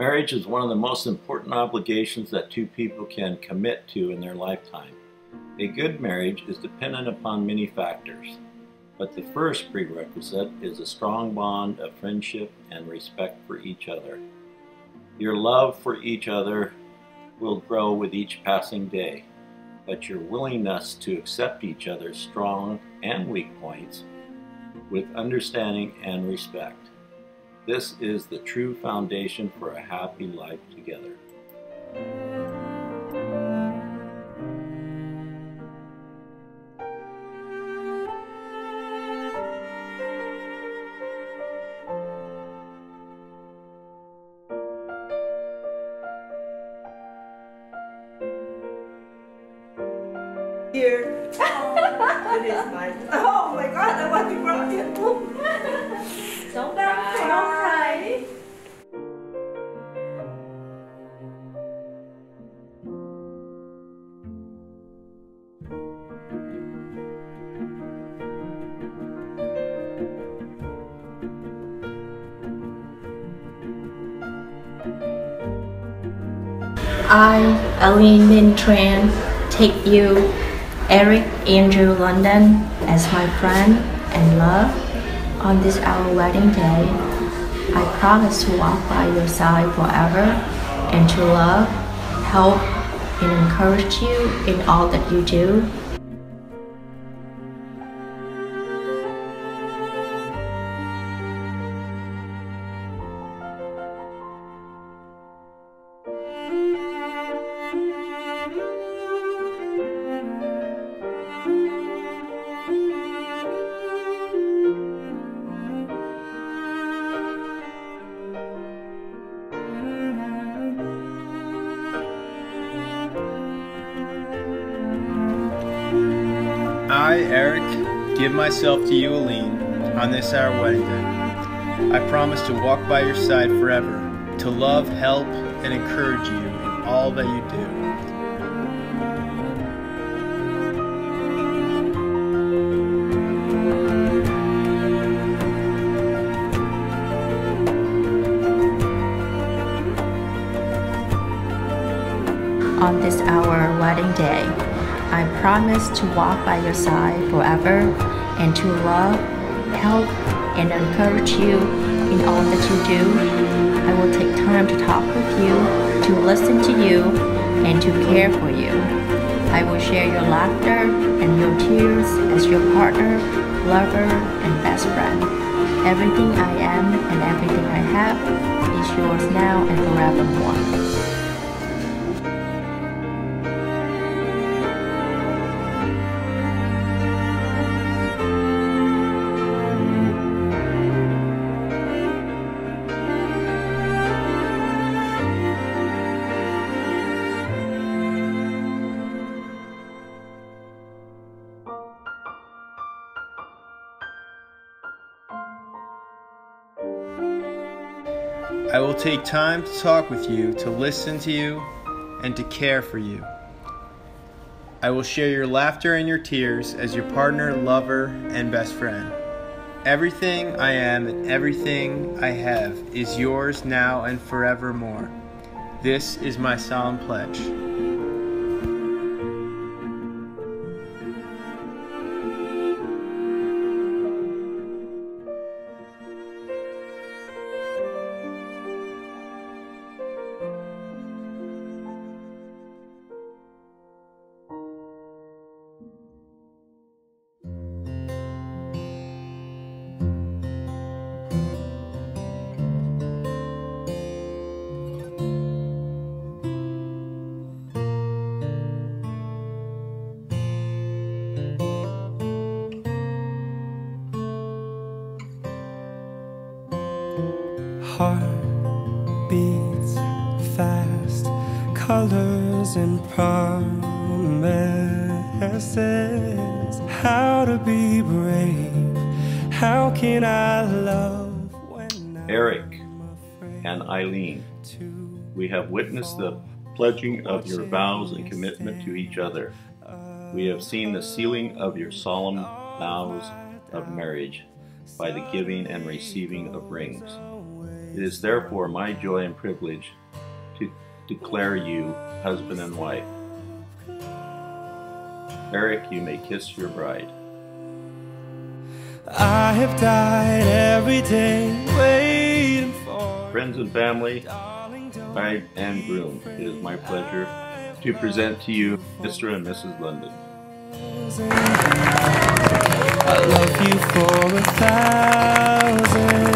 Marriage is one of the most important obligations that two people can commit to in their lifetime. A good marriage is dependent upon many factors, but the first prerequisite is a strong bond of friendship and respect for each other. Your love for each other will grow with each passing day, but your willingness to accept each other's strong and weak points with understanding and respect. This is the true foundation for a happy life together. Here. It is nice. Oh my God, I want to cry. Don't cry. Don't cry. I, Aline take you, Eric Andrew London, as my friend and love. On this our wedding day, I promise to walk by your side forever and to love, help, and encourage you in all that you do. I, Eric, give myself to you, Aline, on this our wedding day. I promise to walk by your side forever, to love, help, and encourage you in all that you do. On this our wedding day, I promise to walk by your side forever and to love, help, and encourage you in all that you do. I will take time to talk with you, to listen to you, and to care for you. I will share your laughter and your tears as your partner, lover, and best friend. Everything I am and everything I have is yours now and forevermore. I will take time to talk with you, to listen to you, and to care for you. I will share your laughter and your tears as your partner, lover, and best friend. Everything I am and everything I have is yours now and forevermore. This is my solemn pledge. Heart beats fast, colors and promises. How to be brave, how can I love when Eric and Aline, we have witnessed the pledging of your vows and commitment to each other. We have seen the sealing of your solemn vows of marriage by the giving and receiving of rings. It is therefore my joy and privilege to declare you husband and wife. Eric, you may kiss your bride. I have died every day waiting for Friends and family, bride and groom, it is my pleasure to present to you Mr. and Mrs. London. I love you for 1,000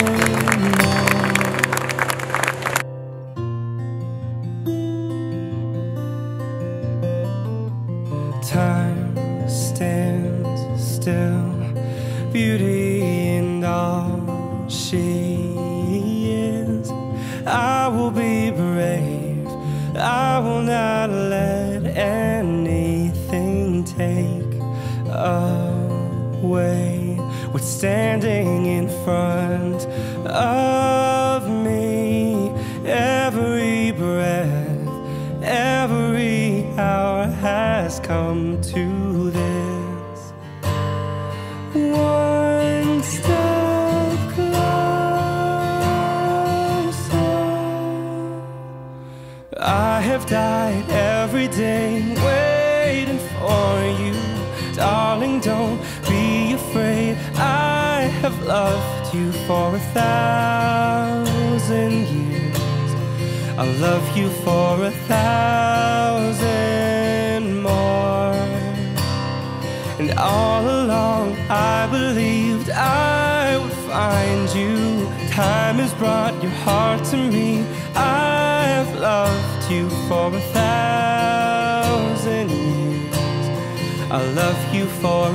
more. Time stands still, beauty in all she is. I will be brave, I will not let anything take away what's standing in front of me. Every breath, every hour has come to this. One step closer. I have died every day waiting for you. Darling, don't be afraid. I have loved you for 1,000 years. I'll love you for 1,000 more. And all along I believed I would find you. Time has brought your heart to me. I've loved you for 1,000 years. I'll love you for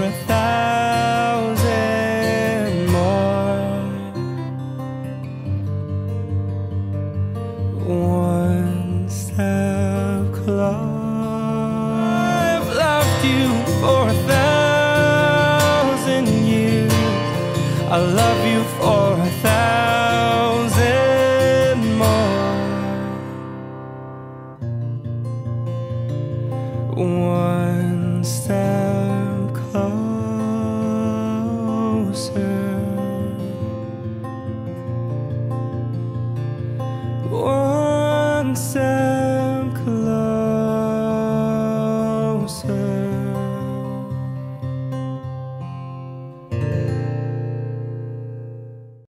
1,000 more.